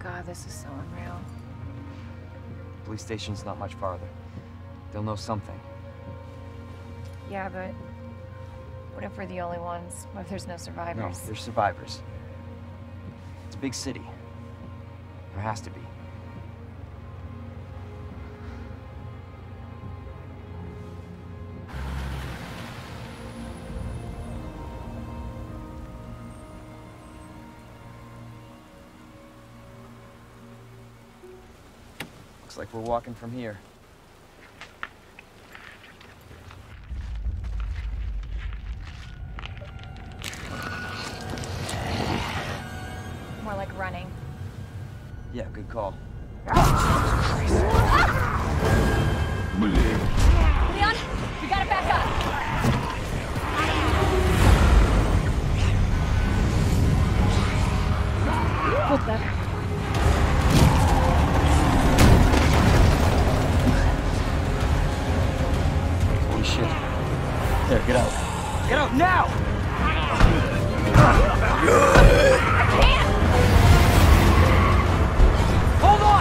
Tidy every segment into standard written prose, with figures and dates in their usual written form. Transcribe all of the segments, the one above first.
God, this is so unreal. Police station's not much farther. They'll know something. Yeah, but what if we're the only ones? What if there's no survivors? No, there's survivors. It's a big city. There has to be. Looks like we're walking from here. More like running. Yeah, good call. Leon, we gotta back up. What the? Holy shit. There, get out. Get out now! I can't! Hold on!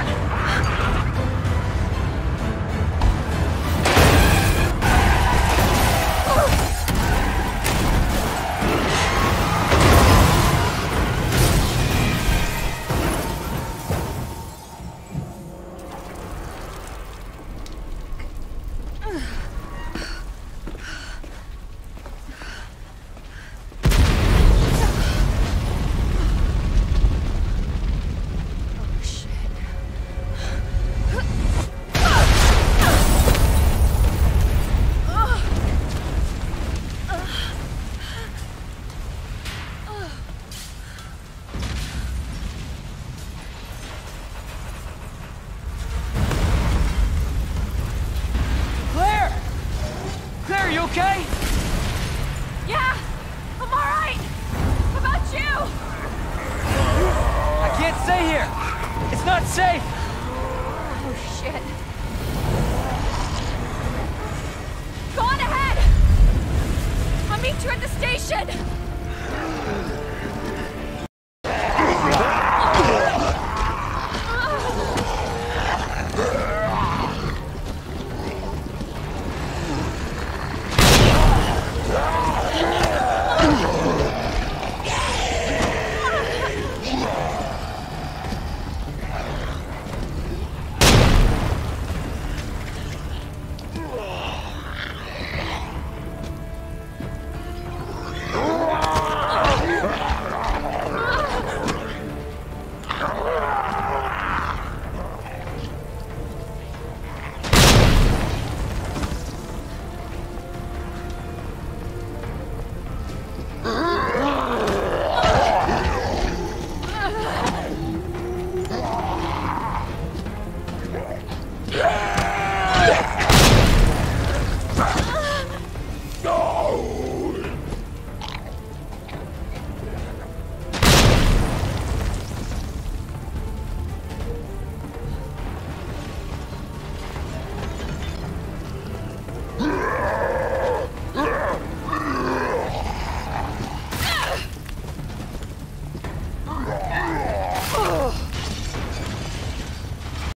Claire, you okay? Yeah, I'm all right. How about you? I can't stay here. It's not safe.